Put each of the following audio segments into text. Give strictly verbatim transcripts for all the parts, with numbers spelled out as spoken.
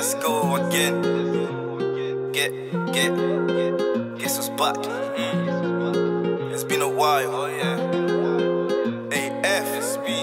Let's go again. Get, get, guess what's back? Mm. It's been a while, oh yeah. A F S B.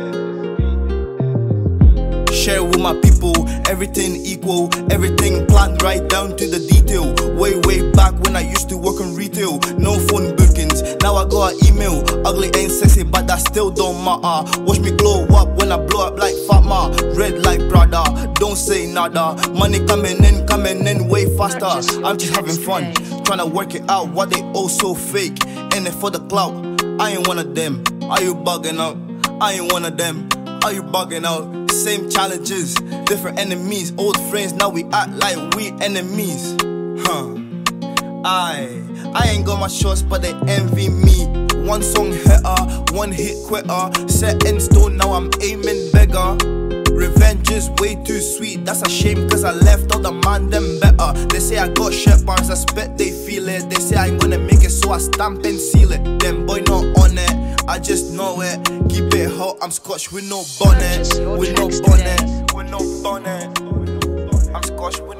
Share with my people, everything equal, everything planned right down to the detail. Way, way back when I used to work on retail, no phone bookings, now I got an email. Ugly ain't sexy, but that still don't matter. Watch me glow up when I blow up like Fatma. Red like Prada, don't say nada. Money coming in, coming in way faster. I'm just having fun, trying to work it out what they all so fake. In it for the clout, I ain't one of them. Are you bugging out? I ain't one of them. Are you bugging out? Same challenges, different enemies. Old friends, now we act like we enemies. Huh. I, I ain't got my shots, but they envy me. One song hitter, one hit quitter. Set in stone, now I'm aiming bigger. Revenge is way too sweet, that's a shame cause I left all the man them better. They say I got shit bars, I spit they feel it. They say I ain't gonna make it, so I stamp and seal it. Them boy not on it, I just know it. Keep it hot, I'm Scotch with no bonnet. With no bonnet, with no bonnet. I'm Scotch with